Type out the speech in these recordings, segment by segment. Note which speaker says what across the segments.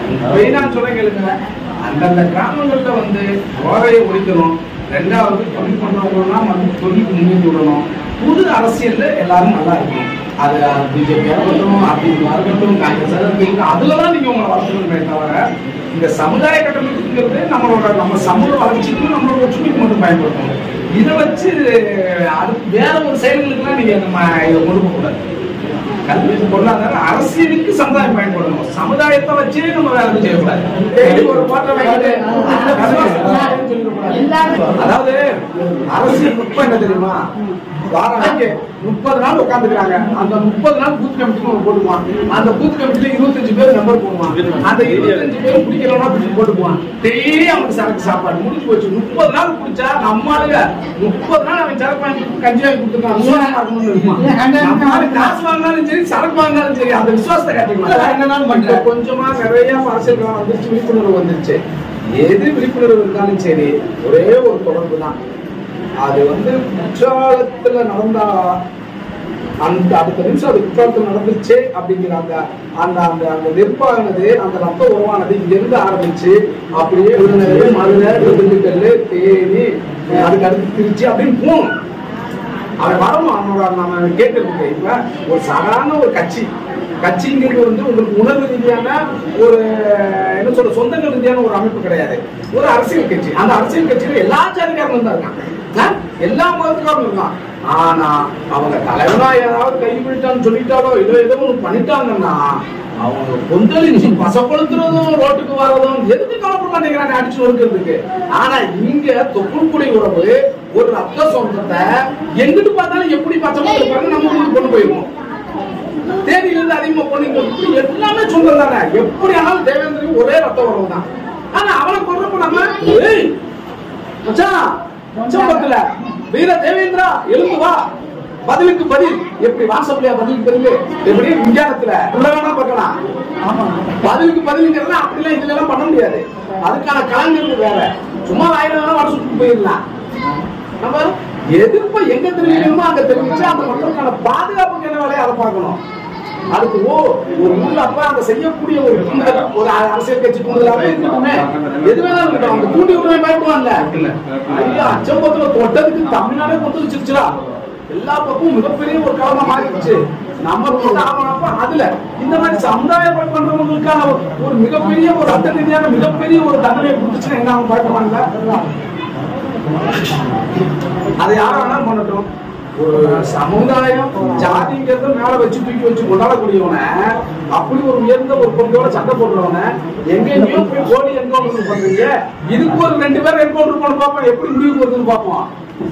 Speaker 1: நான் சொல்ல கேளுங்க, அந்தந்த கிராமங்கள்ல வந்து போதையை ஒழிக்கணும். ரெண்டாவது தொழில் பண்றவங்கன்னா தொழிலுக்கு முன்னேற்றி விடணும். புது அரசியல்ல எல்லாரும் நல்லா இருக்கணும். அது பிஜேபியா இருக்கட்டும், அதிமுக இருக்கட்டும், காங்கிரஸ் இருக்கட்டும், அதுலதான் நீங்க உங்களை வளர்த்துக்கணுமே தவிர இந்த சமுதாய கட்டமைப்புங்கிறது நம்ம சமூக வளர்ச்சிக்கும் நம்மளோட ஒற்றுமைக்கு மட்டும் பயன்படுத்தணும். இதை வச்சு வேற ஒரு செயல்களுக்குலாம் நீங்க நம்ம இதை கொடுக்க கூடாது. கல்வி பொருளாதார அரசியலுக்கு சமுதாயம் பயன்படணும். சமுதாயத்தை வச்சே நம்ம வேலை செய்யக்கூடாது. ஒரு அதாவது அரசியல் நுட்பம் என்ன தெரியுமா? வாராங்க 30 நாள் உட்காந்துக்கிறாங்க. அந்த 30 நாள் பூத் கமிட்டி போட்டுவான். அந்த பூத் கமிட்டில 25 பேர் நம்பர் போடுவான். அந்த 25 பேர் குடிக்கிறவனா போட்டுக்குவான். டெய்லி அவனுக்கு சரக்கு சாப்பாடு முடிஞ்சு போச்சு. 30 நாள் குடிச்சா நம்மளுங்க 30 நாள் அவன் சரக்கு வாங்கி கஞ்சி வாங்கி கொடுத்துருக்கான். காசு வாங்கினாலும் சரி, சரக்கு வாங்கினாலும் சரி, அந்த விசுவாசத்தை காட்டிக்கலாம். கொஞ்சமா நிறைய அரசியல் வந்துருச்சு, விழிப்புணர்வு வந்துருச்சு. எது விழிப்புணர்வு இருந்தாலும் சரி, ஒரே ஒரு தொடர்பு தான். அது குற்றாலத்துல நடந்தா அந்த அடுத்த நிமிஷம் அது குற்றாலத்துல நடந்துச்சு அப்படிங்கிற அந்த அந்த அந்த அந்த நெருப்பானது, அந்த ரத்த உருவானது இங்கிருந்து ஆரம்பிச்சு அப்படியே விருதுநகர், மதுரை, திண்டுக்கல், தேனி, அதுக்கு அடுத்து திருச்சி அப்படின்னு போகணும். அவன் வரணும். அவனோட நம்ம கேட்கறதுக்கு இப்ப ஒரு சாதாரண ஒரு கட்சிங்கிறது உங்களுக்கு உணர்வு ரீதியான ஒரு என்ன சொல்ற சொந்தங்கள் ரீதியான ஒரு அமைப்பு கிடையாது. ஒரு அரசியல் கட்சி. அந்த அரசியல் கட்சியில எல்லா ஜாதிக்காரங்களும் தான் இருக்காங்க, எல்லா மதத்துக்காரும் இருக்கான். ஆனா அவங்க தலைவனா ஏதாவது கை பிடிட்டான்னு சொல்லிட்டாலோ இல்ல ஏதோ ஒண்ணு பண்ணிட்டாங்கன்னா அவங்க கொந்தளிச்சு பசப்படுத்துறதும் ரோட்டுக்கு வர்றதும் எதுக்கு கவலைப்பட மாட்டேங்கிறாங்க அடிச்சு ஒடுக்கிறதுக்கு. ஆனா இங்க தொப்புள்குடி உறவு ஒரு ரத்த சொந்தத்தை எங்கிட்டு பார்த்தாலும் எப்படி பச்சை இருப்பாங்க நம்ம ஊருக்கு கொண்டு போயிருவோம். தேனியில இருந்து அதிகமா பொண்ணு எல்லாமே சொந்தம் தானே. எப்படி ஆனாலும் தேவேந்திரன் ஒரே ரத்த உறவு தான். ஆனா அவனை கொண்டு நம்ம பக்கத்துல வீர தேவேந்திரா எழுந்து வா, பதிலுக்கு பதில். எப்படி வாசப்படியா பதிலுக்கு பதில், எப்படி விஞ்ஞானத்துல வேணா பார்க்கலாம். பதிலுக்கு பதிலுங்கிறத அப்படிலாம் இதுல எல்லாம் பண்ண முடியாது. அதுக்கான கலங்கிறது வேற. சும்மா 1000 வேணா வட சுட்டு போயிடலாம். நம்ம எதிர்ப்பை எங்க தெரிவிக்கணுமோ அங்க தெரிவிச்சு அந்த மக்களுக்கான பாதுகாப்புக்கு என்ன வேலையை அதை பார்க்கணும். அதுக்கு ஒரு அப்ப அந்த செய்யக்கூடிய ஒரு அரசியல் கட்சி தூண்டுதலாவே இருக்கணுமே. எது வேணாலும் இருக்கட்டும். அந்த தூண்டி உரிமை பயப்படுவாங்க. ஐயா அச்சம்பத்துல தொட்டதுக்கு தமிழ்நாடே கொந்தளிச்சிருச்சுடா. எல்லா பக்கமும் மிகப்பெரிய ஒரு காலமா மாறிடுச்சு. நம்ம அதுல இந்த மாதிரி சமுதாயம் பண்றவங்களுக்கான ஒரு மிகப்பெரிய ஒரு அர்த்த ரீதியான மிகப்பெரிய ஒரு தண்டனையை கொடுத்துச்சுன்னா என்ன அவங்க பயப்படுவாங்க? அதை யாரும் வேணாலும் பண்ணட்டும். ஒரு சமுதாயம் ஜாதிங்கிறத மேல வச்சு தூக்கி வச்சு கொண்டாடக்கூடியவன, அப்படி ஒரு உயர்ந்த ஒரு பொருளோட சண்டை போடுறவன எங்கேயோ போய் கோடி என்கவுண்டர் பண்றீங்க. இதுக்கு ஒரு 2 பேர் என்கவுண்டர் பண்ண பார்ப்போம், எப்படி முடிவு வருதுன்னு பார்ப்போம்.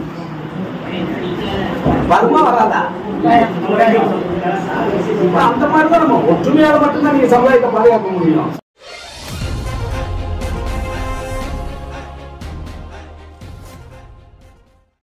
Speaker 1: வருமா வராதா? அந்த மாதிரிதான் நம்ம ஒற்றுமையால மட்டும்தான் நீங்க சமுதாயத்தை பாதுகாக்க முடியும்.